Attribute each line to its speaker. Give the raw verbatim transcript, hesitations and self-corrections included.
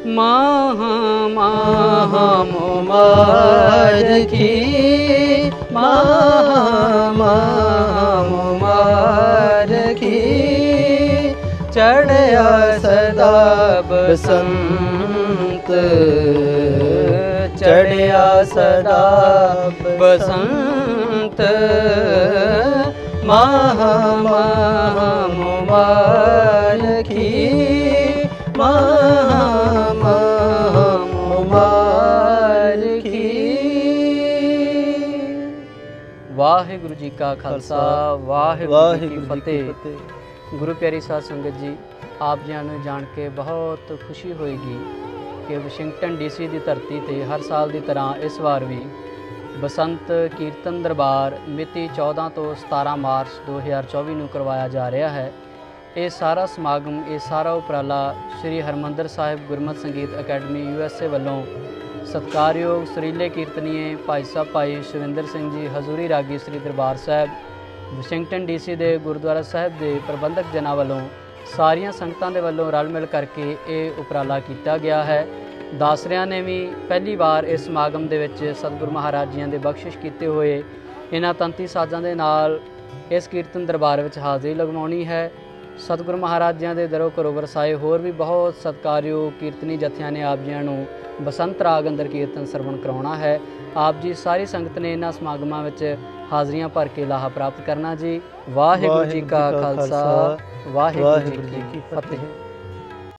Speaker 1: माह माह मुबारकी, माह माह मुबारकी, चढ़या सदा बसंत, चढ़या सदा बसंत, माह माह मुबारकी, माह माह मुबारकी। वाहिगुरु जी का खालसा, वाहिगुरु जी की फतेह। गुरु प्यारी साध संगत जी, आप जी नूं जान के बहुत खुशी होएगी कि वाशिंगटन डीसी की धरती ते हर साल की तरह इस बार भी बसंत कीर्तन दरबार मिति चौदह तो सतारह मार्च दो हज़ार चौबी नूं करवाया जा रहा है। ये सारा समागम, ये सारा उपराला श्री हरमंदर साहिब गुरमत संगीत अकैडमी यू एस ए वालों सत्कारयोग सुरीले कीर्तनीय भाई साहब भाई शिविंदर सिंह जी हजूरी रागी श्री दरबार साहब वाशिंगटन डीसी के गुरुद्वारा साहब के प्रबंधक जनां वालों सारिया संगतां दे वालों रल मिल करके ये उपराला किया गया है। दासरियां ने भी पहली बार इस समागम दे विच सतगुरु महाराज जियां दे बख्शिश किए हुए इन्हां तंती साजां दे नाल इस कीर्तन दरबार विच हाज़री लगवाउणी है। सतगुरु महाराज जियां दे दरों घरों वरसाए होर भी बहुत सत्कारयोग कीर्तनी जत्थियां ने आप जियां नूं बसंत राग अंदर कीर्तन सरवण कराउणा है। आप जी सारी संगत ने इन्हां समागमां विच हाज़रियां भर के लाहा प्राप्त करना जी। वाहिगुरु जी का खालसा, वाहिगुरु जी की फतेह।